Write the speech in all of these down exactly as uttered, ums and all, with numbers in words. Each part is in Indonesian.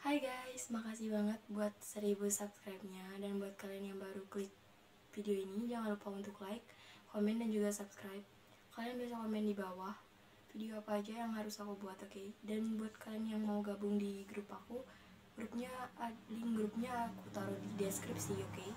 Hai guys, makasih banget buat seribu subscribe-nya. Dan buat kalian yang baru klik video ini, jangan lupa untuk like, komen, dan juga subscribe. Kalian bisa komen di bawah video apa aja yang harus aku buat, oke? Okay? Dan buat kalian yang mau gabung di grup aku, grupnya, link grupnya aku taruh di deskripsi, oke? Okay?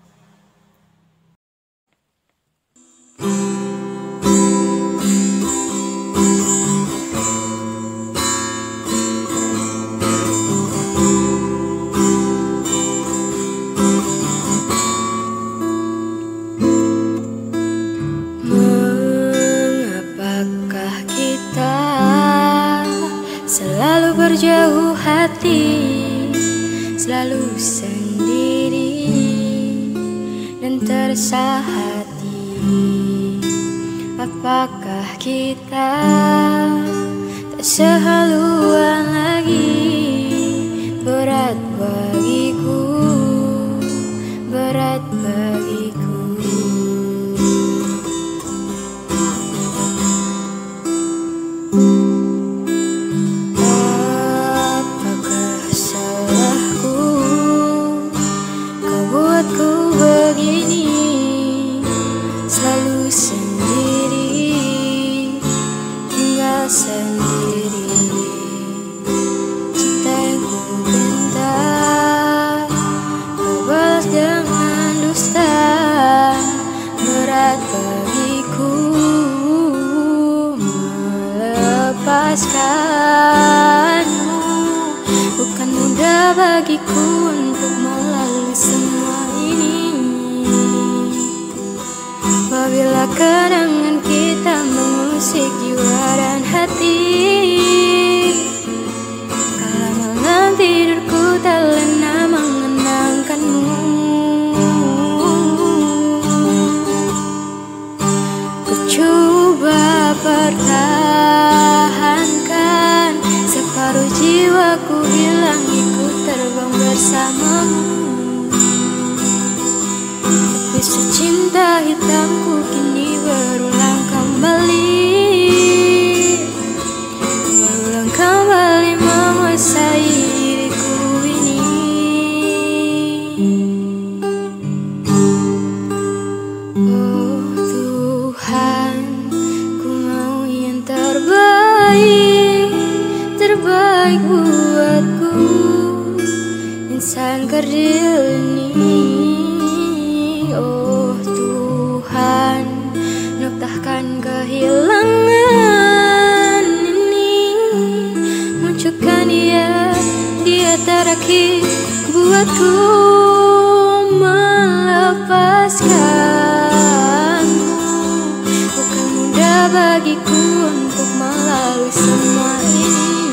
Selalu berjauh hati, selalu sendiri dan tersah hati. Apakah kita tak sehaluan lagi? Berat bagiku, berat bagiku. Selalu sendiri, tinggal sendiri. Cinta yang ku minta, kau balas dengan dusta. Berat bagiku melepaskanmu. Bukan mudah bagiku untuk melalui semua ini. Apabila kenangan kita mengusik jiwa dan hati, kala malam tidurku tak lena mengenangkanmu. Ku coba pertahankan, separuh jiwaku hilang ikut terbang bersamamu. Tapi secinta hitamku kini berulang kembali, berulang kembali menguasai diriku ini. Oh Tuhan, ku mau yang terbaik, terbaik buatku, insan kerdil ini. Oh Tuhan, noktahkan kehilangan ini, munculkan dia, dia terakhir buatku melepaskanmu. Bukan mudah bagiku untuk melalui semua ini.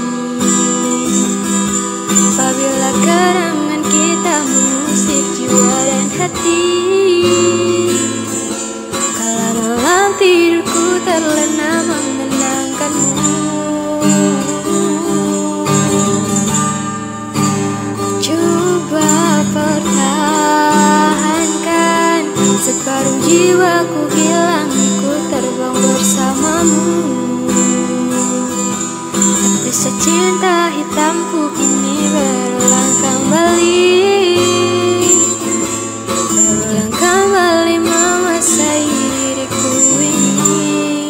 Apabila kenangan kita mengusik jiwa dan hati, kala malam tidurku terlena mengenangkanmu. Coba pertahankan, separuh jiwaku hilang ikut terbang bersamamu. Tapi secinta hitamku kini berulang kembali, berulang kembali menguasai diriku ini.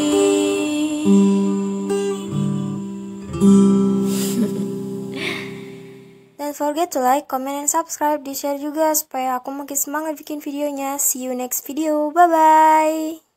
Don't forget to like, comment, and subscribe. Di share juga supaya aku makin semangat bikin videonya. See you next video, bye bye.